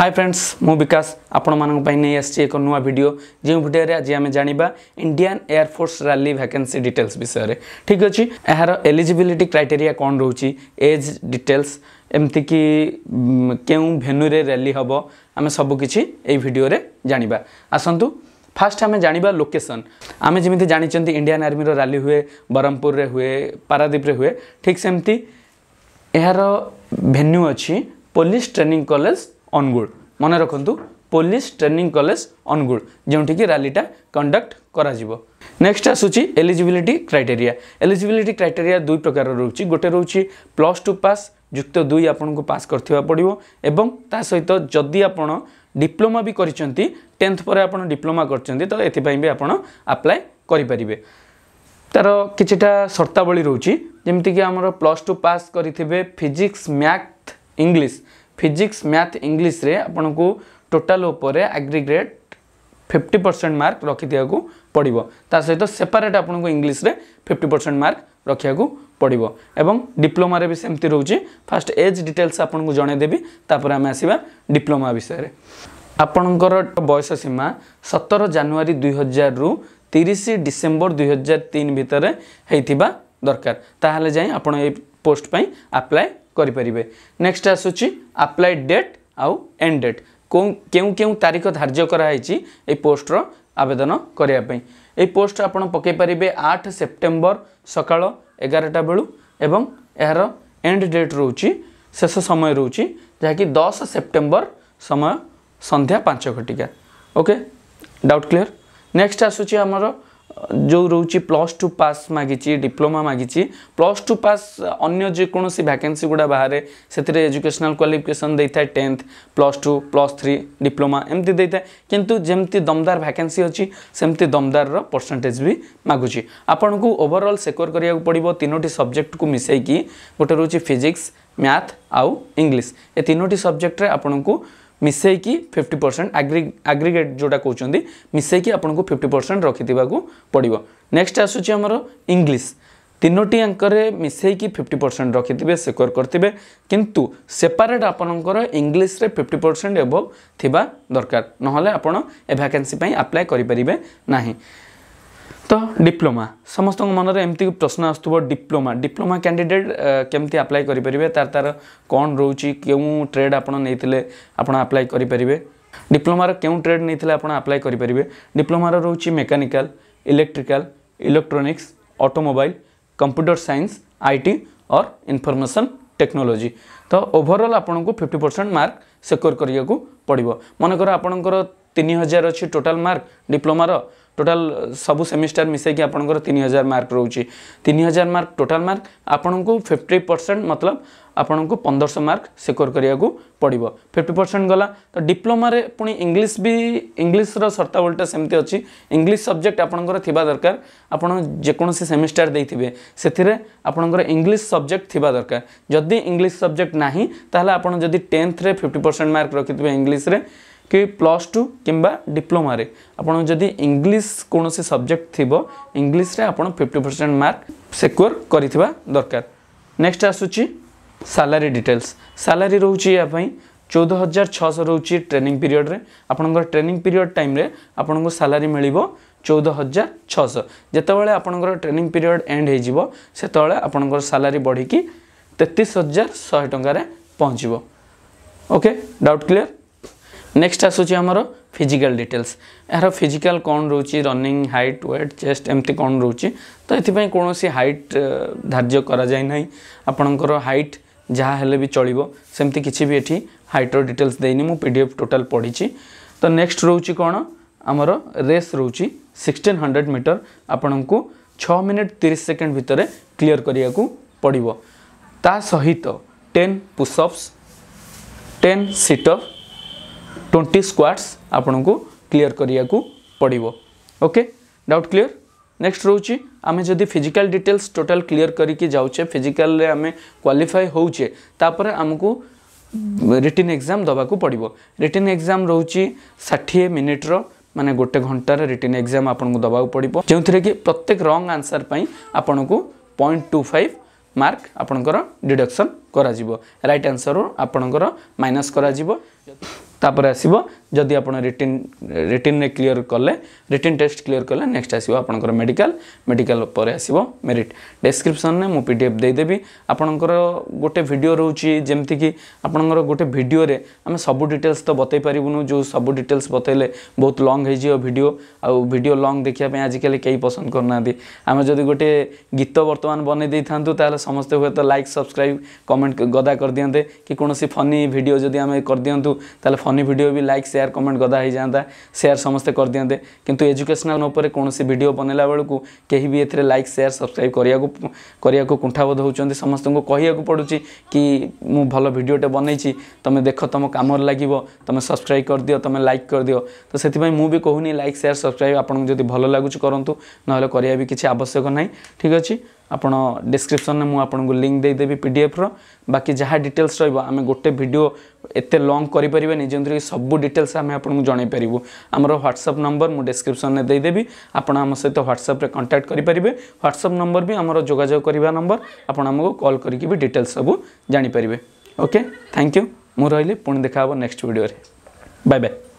Hi friends मु विकास आपण मानक पई नै आछि एक नुवा वीडियो जे वीडियो रे आज हम जानिबा Indian air force rally vacancy details विषय रे ठीक अछि एहार एलिजिबिलिटी क्राइटेरिया कोन रहउची एज डिटेल्स एमति कि केउ भेन्यू रे रैली हबो हम सब किछि ए वीडियो रे जानिबा आसंतु फास्ट आम जानिबा लोकेशन आम जमी जानी इंडियन आर्मी रो रैली हुए बरहमपुर रे हुए पारादीप रे हुए ठीक सेमती एहार भेन्यू अछि पुलिस ट्रेनिंग कॉलेज अनुगुल मन रखु पुलिस ट्रेनिंग कॉलेज अनुगुल जोठी कि रैलीटा कंडक्ट करा जिवो। नेक्स्ट आसुची एलिजिबिलिटी क्राइटेरिया दुई प्रकार रोची गोटे रोची +2 पास युक्त 2 आपन को पास करथिबा पड़िवो एवं ता सहित जदि आपन डिप्लोमा भी करिसेंती 10th पर आपन डिप्लोमा करचंती तो एथि पई भी आपन अप्लाई करि परिबे। तार किछटा शर्तावली रोची जेमति कि हमर +2 पास करिथिबे फिजिक्स मैथ इंग्लिश रे आपन को टोटल ऊपर एग्रीगेट 50% मार्क रखि दिया को पड़िबो ता सहित सेपरेट आपन को इंग्लिश रे 50% मार्क रखिया को पड़िबो एवं डिप्लोमा रे भी सेमति रहउची। फास्ट एज डिटेल्स आपन को जणे देबी तापर हम आसीबा डिप्लोमा विषय रे। आपनकर बयस सीमा 17 जनवरी 2000 रु 30 डिसेंबर 2003 भितर हेतिबा दरकार ताहाले जाई आपन ए पोस्ट पई अप्लाई करि परिबे। नेक्स्ट आसुची अप्लाई डेट आउ एंड डेट केउ तारीख धार्य करा हैची ए पोस्ट रो आवेदन करिया पई। ए पोस्ट आपन पके परिबे 8 सेप्टेम्बर सकाळ 11टा बेलु एवं एहार एंड डेट रोची शेष समय रोची जहा कि 10 सेप्टेम्बर समय संध्या 5 घटिका। Okay doubt clear. नेक्स्ट आसुची हमर जो रोची +2 पास मागिची डिप्लोमा मागिची +2 पास अन्य जे कोनोसी वैकेंसी गुडा बाहर सेतिरे एजुकेशनल क्वालिफिकेशन देइथा 10th +2 +3 डिप्लोमा एमती देइथा किंतु जेमती दमदार वैकेंसी अछि सेमती दमदार रो परसेंटेज भी मागुची। आपन को ओवरऑल सिक्योर करिया पड़िबो तीनोटी सब्जेक्ट को मिसै की गोटे रोची फिजिक्स मैथ आउ इंग्लिश ए तीनोटी सब्जेक्ट रे आपन को मिसै की 50% एग्रीगेट जोटा कहउचंदी मिसै की आपन को 50% रखि दिबा को पड़िबो। नेक्स्ट आसुची हमरो इंग्लिश तीनोटी अंक रे मिसै की 50% रखि दिबे सिक्योर करतिबे किंतु सेपरेट आपनकर इंग्लिश रे 50% एबव थिबा दरकार नहले आपन ए वैकेंसी पई अप्लाई करि परिबे नाही। तो डिप्लोमा समस्त मन रे एमती प्रश्न आस्तुबो डिप्लोमा कैंडिडेट केमती अप्लाई करि परिबे तार कोन रोची केउ ट्रेड आपन नेथिले आपन अप्लाई करि परिबे डिप्लोमा रे केउ ट्रेड नेथिले आपन अप्लाई करि परिबे। डिप्लोमा रे रोची mechanical electrical electronics automobile computer science IT और इंफॉर्मेशन टेक्नोलॉजी तो ओवरऑल आपन को 50% मार्क सिक्योर करिया को पड़िबो। मन कर आपनकर 3000 अछि टोटल मार्क डिप्लोमा रो टोटल सबु सेमिस्टर मिसे कि आपनकर 3000 मार्क रहउची 3000 मार्क टोटल मार्क आपन को 50% मतलब आपन को 1500 मार्क सिक्योर करिया को पड़िबो 50% गला। तो डिप्लोमा रे पुनी इंग्लिश रो शर्तावलटा सेमती अछि इंग्लिश सब्जेक्ट आपनकर थिबा दरकार आपन जे कोनोसी सेमिस्टर देइथिबे सेथिरे आपनकर इंग्लिश सब्जेक्ट थिबा दरकार जदी इंग्लिश सब्जेक्ट नाही ताहले आपन जदी 10th रे 50% मार्क रखिथिबे इंग्लिश रे कि +2 किंबा डिप्लोमा रे आपन जदी इंग्लिश कोनोसी सब्जेक्ट थिबो इंग्लिश रे आपन 50% मार्क सिक्योर करिथिबा दरकार। नेक्स्ट आसुची सैलरी डिटेल्स सैलरी रहउची या पई 14600 रहउची ट्रेनिंग पीरियड रे आपनकर ट्रेनिंग पीरियड टाइम रे आपन को सैलरी मिलिबो 14600 जेतेबेले आपनकर ट्रेनिंग पीरियड एंड हे जिवो सेतेबेले आपनकर सैलरी बढ़ी की 33100 टंका रे पहुंचीबो। Okay doubt clear. नेक्स्ट आसुची हमर फिजिकल डिटेल्स यार फिजिकल कौन रोची रनिंग हाइट वेट चेस्ट एमती कौन रोची तो एथि कौन हाइट धार्य करा जाय नहीं आपनकर हाइट जहाँ हेले भी चलिबो सेमती किछि भी एठी हाइट रो डिटेल्स देइनी मु पीडीएफ टोटल पढिछि। तो नेक्स्ट रोची कोन हमर रेस रोची 1600 मीटर आपनको 6 मिनिट 30 सेकंड भितर क्लियर करिया को पड़िबो ता सहित 10 पुशअप्स 10 सिटअप 20 स्क्वाट्स आपन को क्लियर करिया को पड़िबो। Okay doubt clear. नेक्स्ट रोची आमे जदी फिजिकल डिटेल्स टोटल क्लियर करी के जाउचे फिजिकल रे आमे क्वालिफाई होउचे तापर हमको रिटन एग्जाम दबा को पड़िबो। रिटन एग्जाम रोची 60 मिनिट रो माने गोटे घंटा रे रिटन एग्जाम आपन को दबा को पड़िबो जेउथरे कि प्रत्येक रॉन्ग आंसर पई आपन को 0.25 मार्क आपनकर डिडक्शन करा जिवो राइट आंसर आपनकर माइनस करा जिवो। तापर आसीबो जदि आपण रिटिन रे क्लियर कले रिटिन टेस्ट क्लियर कले नेक्स्ट आसीबो आपनकर मेडिकल पर आसीबो मेरिट डिस्क्रिप्शन ने मु पीडीएफ दे देबी आपनकर गोटे वीडियो रहउची जेमति कि आपनकर गोटे वीडियो रे हम सब डिटेल्स तो बतै परिबुनु जो सब डिटेल्स बतैले बहुत लॉन्ग हे जियो वीडियो आ वीडियो लॉन्ग देखिया पे आज कल केही पसंद करना दी हम जदि गोटे गीत वर्तमान बने दे थांतु ताले समस्त हुए तो लाइक सब्सक्राइब कमेंट गदा कर दियंते कि कोनोसी फनी वीडियो जदि हम कर दियंतु ताले फनी वीडियो भी लाइक शेयर कमेंट गदा हो जाता शेयर समस्ते कर दियंते किंतु एजुकेशनल ऊपर कौन वीडियो बनला बेलू कहीं भी एथरे लाइक शेयर सब्सक्राइब करिया को कुंठाबोध होउचंदी समस्त को कहिया को पड़ुची कि मु भलो वीडियोटे बनैछि तमे देखो तुम काम लागिवो तमे सब्सक्राइब कर दियो तमे लाइक कर दियो तो सेति भाई मु भी कहूनी लाइक शेयर सब्सक्राइब आपन जदि भलो लागुच करंतु नहले करिया भी किछि आवश्यक नै ठीक अछि आपण डिस्क्रिप्शन में मुझे लिंक दे देबी पीडीएफ रो बाकी जहाँ डिटेल्स रहिबो आमे गोटे वीडियो एते लॉन्ग करि परिबे नि जेंतरि सब डिटेल्स आमे आपन को जणाई परिबो हमरो व्हाट्सएप नंबर मु डिस्क्रिप्शन में दे देबी आपण हम सहित व्हाट्सएप रे कांटेक्ट करि परिबे व्हाट्सएप नंबर भी हमरो जोगाजोग करिवा नंबर आपण हमको कॉल करिकि भी डिटेल्स सब जानि परिबे ओके थैंक यू मु रहिली पुणी देखाबो नेक्स्ट वीडियो रे बाय बाय।